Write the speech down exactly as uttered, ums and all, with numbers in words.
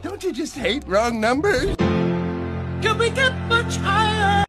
Don't you just hate wrong numbers? Can we get much higher?